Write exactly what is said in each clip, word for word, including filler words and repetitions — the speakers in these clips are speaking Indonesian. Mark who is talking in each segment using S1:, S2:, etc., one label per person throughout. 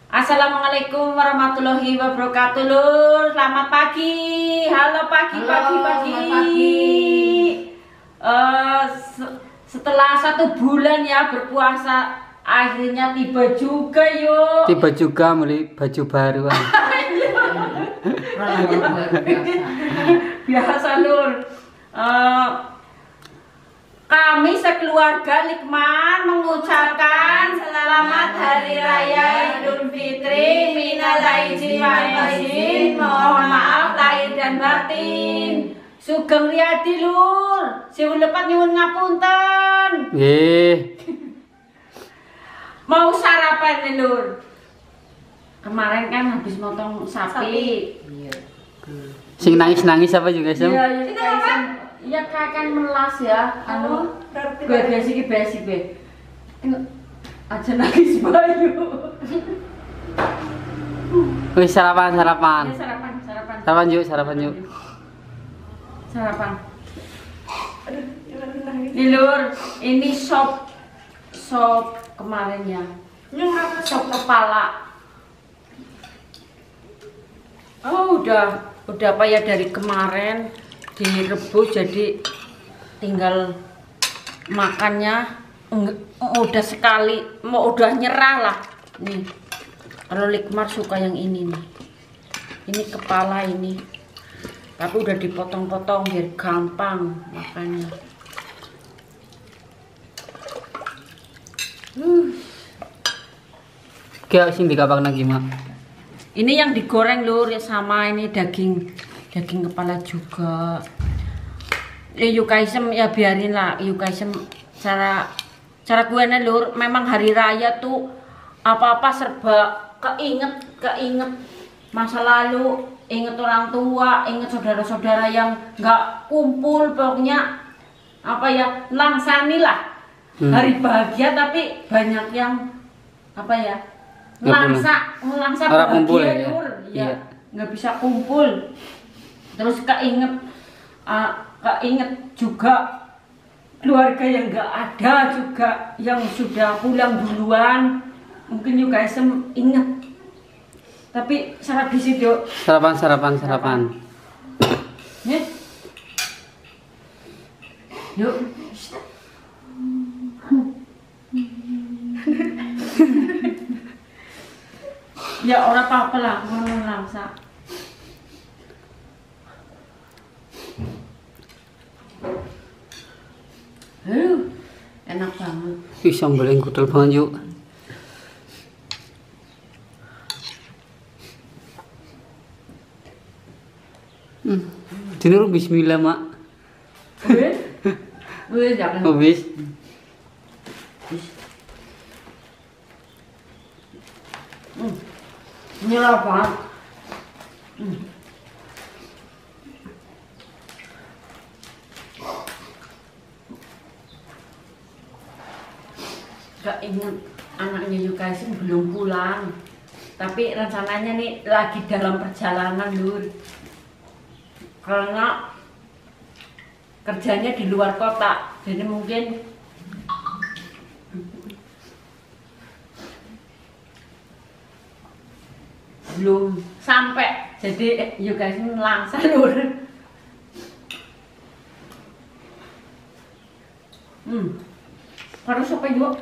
S1: Assalamualaikum warahmatullahi wabarakatuh, Lur. Selamat pagi. Halo pagi,
S2: Halo,
S1: pagi, pagi.
S2: pagi.
S1: Uh, se setelah satu bulan ya berpuasa, akhirnya tiba juga yuk.
S3: Tiba juga beli baju baru.
S1: Biasa, Lur. Uh, Kami sekeluarga Likman mengucapkan selamat Hari Raya Idul Fitri, minal aidin wal faizin, mohon maaf lahir dan batin. Sugeng Riyadi, Lur. Siwun lepat nyuwun ngapunten.
S3: Nggih.
S1: Mau sarapan nih, Lur. Kemarin kan habis motong sapi.
S2: Iya.
S3: Sing nangis-nangis apa juga, Sam?
S1: Iya, iya. Ya kakek melas ya, anu gue basic basic be, aja nangis bayu.
S3: Wih, sarapan sarapan.
S1: Ya, sarapan sarapan.
S3: Sarapan yuk, sarapan yuk.
S1: Sarapan. Nih Lur, ini sop sop kemarin ya. Ini apa sop kepala? Oh udah udah apa ya dari kemarin. Direbus jadi tinggal makannya udah sekali mau udah nyerah lah nih. Kalau Likmar suka yang ini nih, ini kepala ini, tapi udah dipotong-potong biar gampang makannya. uh.
S3: Kayak sing dikapak lagi mak.
S1: Ini yang digoreng Lur ya, sama ini daging daging kepala juga. Ya Yukaisem ya biarin lah, Yukaisem cara cara gue nih Lur, memang hari raya tuh apa-apa serba keinget keinget masa lalu, inget orang tua, inget saudara-saudara yang nggak kumpul, pokoknya apa ya langsani lah hmm. Hari bahagia tapi banyak yang apa ya langsa langsa bahagia ya, Lur ya nggak bisa kumpul. Terus keinget, uh, keinget juga keluarga yang nggak ada juga, yang sudah pulang duluan. Mungkin juga sem inget. Tapi sarapan di situ.
S3: Sarapan, sarapan, sarapan.
S1: Nih. Yuk. Ya orang apa-apa lah, ngomong langsa. Uh, enak banget.
S3: Ih, sambal yang gudel banget yuk. Hmm. Dinur bismillah mak.
S1: Wih, wih jangan.
S3: Habis.
S1: Hmm. Nyerah banget. Hmm. Gak inget anaknya Yukaisem belum pulang, tapi rencananya nih lagi dalam perjalanan Lur, karena kerjanya di luar kota, jadi mungkin belum sampai, jadi Yukaisem langsung Lur. Hmm, harus apa juga?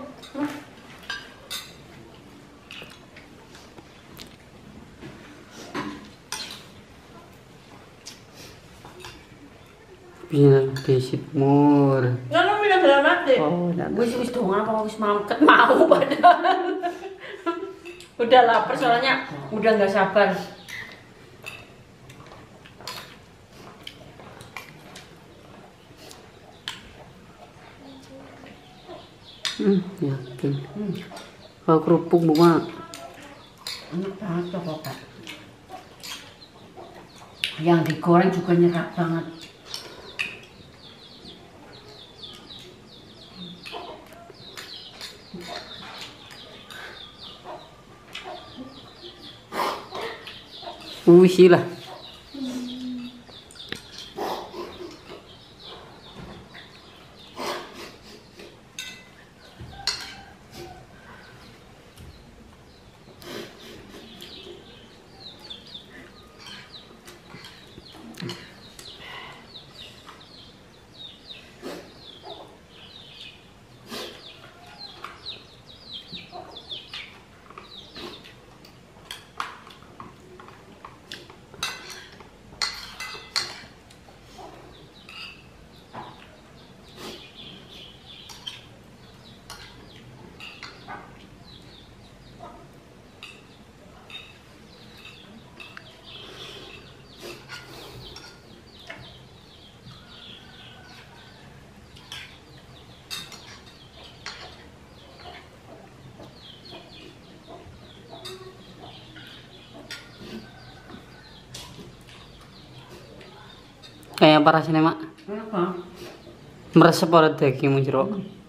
S3: Bisa desit mur.
S1: Ngono minum dalam mati.
S3: Oh,
S1: wis wis dongan apa wis mampet mau padahal. Udah lapar soalnya, udah nggak sabar.
S3: Hmm, yakin. Hmm. Kalau kerupuk bunga.
S1: Enak banget kok Pak. Yang digoreng juga nyerap banget.
S3: Wih sih lah. Kayak apa rasanya, Mak?
S1: Apa?
S3: Meresep ora dagingmu jero.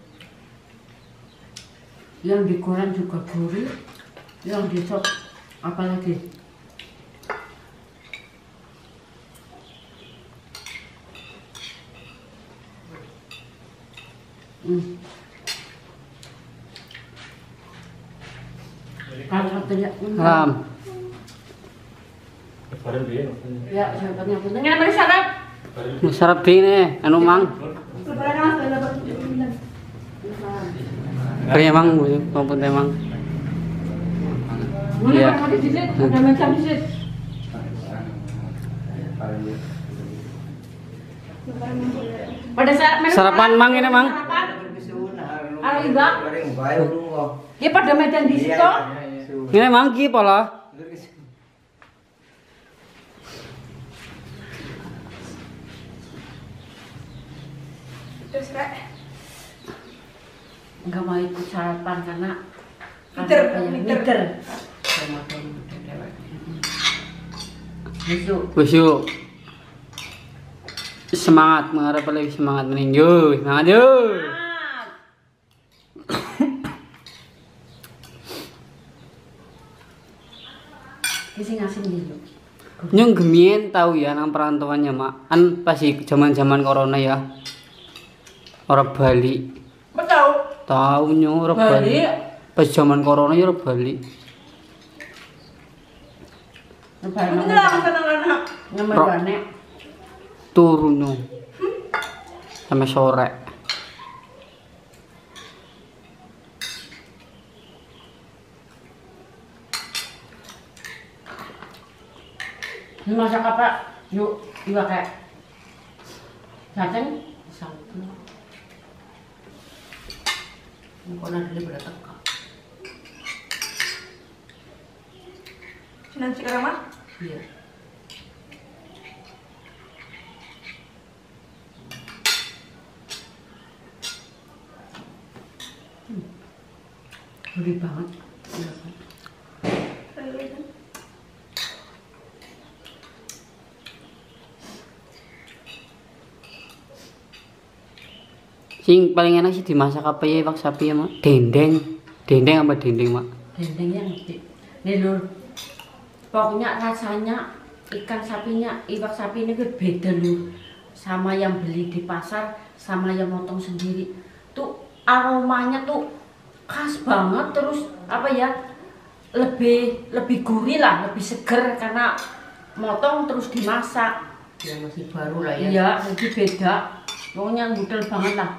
S1: Yang digoreng juga gurih, yang disop apa lagi? Hmm. Kalau satunya
S3: Ram.
S1: ya, sahabatnya penting. Nggak boleh sarap.
S3: Sarap nih, anu Mang. Kaya Mang, maupun Mang. Iya.
S1: Ada macam di situ. Pada saat menu
S3: Sarapan Mang ini Mang.
S1: Ada juga. Ya pada medan di situ.
S3: Ini Mang ki pola.
S1: Terus Rek. Enggak mau ikut sarapan karena
S2: Mider,
S1: mider.
S2: mider.
S1: Besok.
S3: Wis yuk. Semangat mengharap lagi semangat meninju. Semangat yuk.
S1: Kisi ngasih dulu.
S3: Nyong gemien tahu ya nang perantauannya Mak. Kan pasti zaman-zaman corona ya. Orang Bali.
S2: Betul.
S3: Tahu nyong orang Bali.
S1: Bali.
S3: Pas zaman corona ya orang Bali.
S1: Lebaran.
S2: Betul lah anak-anak.
S1: Nomor banek.
S3: Turun nyong. Sampai sore.
S1: Masak apa? Yuk, juga kayak cacing, sambal. Kok nanti pada teka.
S2: Sinan sekarang mah?
S1: Iya. Hmm. Gurih banget. Iya kan?
S3: Sing paling enak sih dimasak apa ya iwak sapi ya Mak? Dendeng. Dendeng apa dendeng Mak?
S1: Dendengnya nanti. Nih lur, pokoknya rasanya ikan sapinya, iwak sapi ini kan beda lur. Sama yang beli di pasar, sama yang motong sendiri. Tuh aromanya tuh khas banget, terus apa ya? Lebih lebih gurih lah, lebih seger karena motong terus dimasak.
S2: Ya masih baru lah ya.
S1: Iya, jadi beda. Pokoknya ngudel banget lah.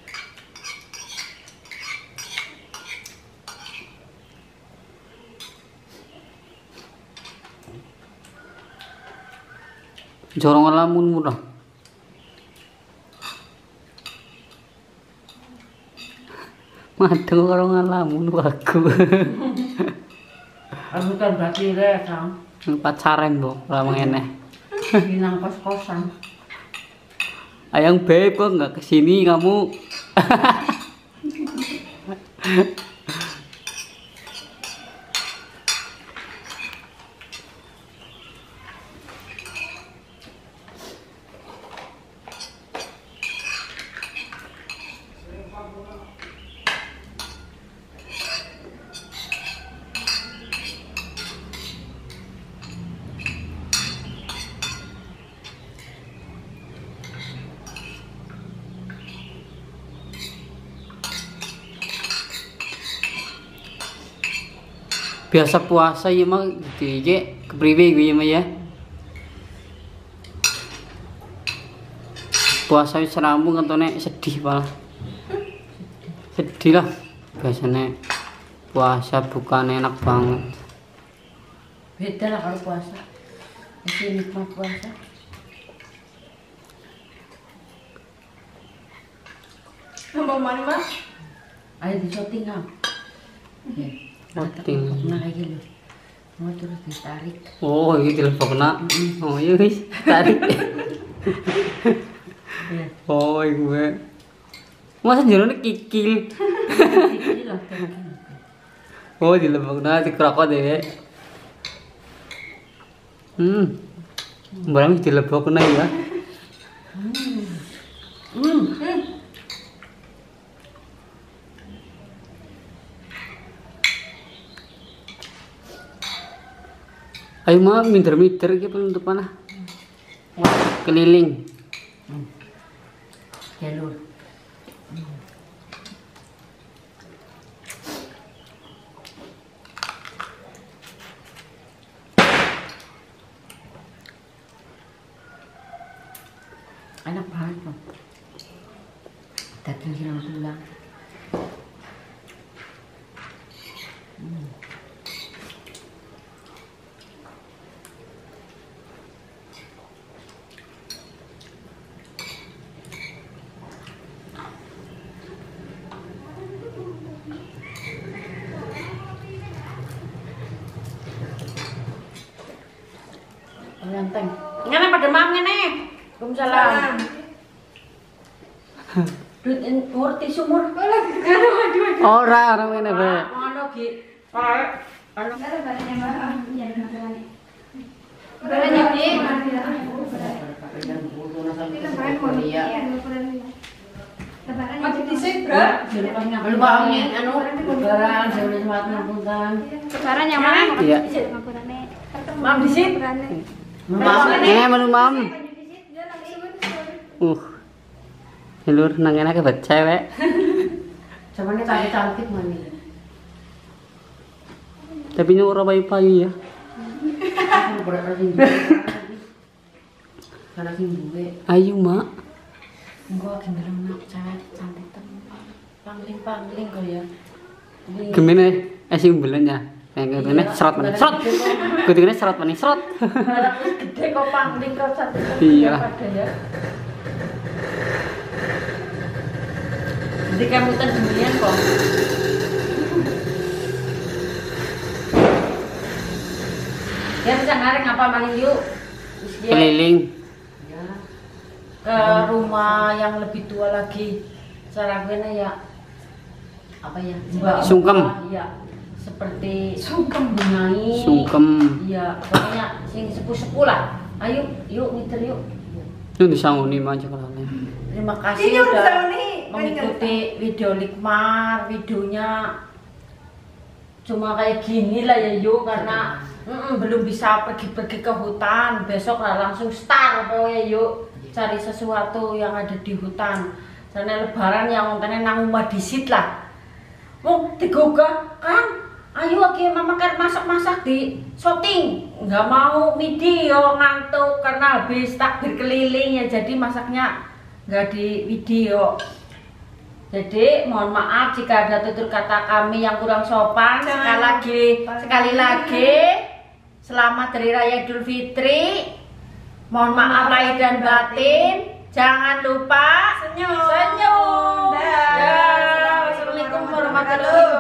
S3: Jorong lamun murah. Madeng karo ngalamun wagu.
S1: Aku kan berarti re Kang.
S3: Pacaran mbok, ora mengeneh.
S1: Binang kos-kosan.
S3: Ayang beb kok nggak kesini kamu? Biasa puasa ya mah gitu ya kepriwe gue ya mah ya. Puasa wis rampung katone sedih malah. Sedih lah biasanya puasa bukan enak banget.
S1: Beda lah kalau puasa. Masih nikmat puasa.
S2: Tambah mana mah?
S1: Ayo di shooting Kang. Ya.
S3: Shooting.
S1: Nah kayak gitu. Mau terus ditarik.
S3: Oh, ini telepon kena. Oh, iya wis tarik.
S1: Ya.
S3: Oh, gue. Masa jerone kikil.
S1: Ini loh kayak gini.
S3: Oh, dilebokna dikrokot deh. Hmm. Barang dilebokna ya.
S1: Hmm. Hmm.
S3: Ayo mah minder-minder iki penutupan ah. Keliling.
S1: Hmm. Ya lur. Hmm. Enak banget kok. Daging silang tulang. Hmm. Nganteng. Ngene pada mam ngene. Waalaikumsalam. Duit ngerti sumur.
S3: Ora, ora ngene bae.
S1: Ngono Ki. Kae anu
S2: Barangnya Ki. Masih disik, Bro.
S1: Belum paham nih anu lebaran jauh lewat punten.
S2: Lebaran yang mana?
S3: Iya.
S1: Mam disit.
S3: Mam, ini menu mam. Uh. Lur nang kene ke cewek.
S1: Zamane cantik-cantik mani.
S3: Tapi ini ora payu-payu ya.
S1: Aku berat sing. Karena sing duwe.
S3: Ayo, Mak.
S1: Engko gendeng nak cewek cantik temen. Pangling-pangling kok ya.
S3: Gemene eh sing mbelen ya. Nek ngene serot meneh. Serot. Kudune serot meneh, serot.
S1: Gede kok pangling kok cantik.
S3: Iya.
S1: Ya. Jadi kamu kan demikian kok. Ya bisa ngareng apa maling yuk.
S3: Keliling.
S1: Ya. Ke rumah yang lebih tua lagi. Cara gue ya apa ya? Mbak.
S3: Sungkem.
S1: Iya. Seperti sungkem bungai.
S3: Sungkem.
S1: Iya, pokoknya sing sepuh-sepuh lah. Ayo, yuk ngiter yuk.
S3: Itu disanguni aja kalau.
S1: Terima kasih udah mengikuti video Likmar, videonya cuma kayak gini lah ya yuk karena mm -mm, belum bisa pergi-pergi ke hutan. Besok lah langsung start pokoknya yuk cari sesuatu yang ada di hutan. Sana lebaran yang ngontene nang omah disit lah. Wong digoga kan. Ayo lagi mama kan masak-masak di shooting. Nggak mau midi yo ngantuk karena habis takbir keliling ya jadi masaknya nggak di video. Jadi mohon maaf jika ada tutur kata kami yang kurang sopan. Sekali lagi, sekali lagi selamat hari raya Idul Fitri. Mohon maaf lahir dan batin. Jangan lupa senyum. Senyum. Dah. Assalamualaikum warahmatullahi wabarakatuh.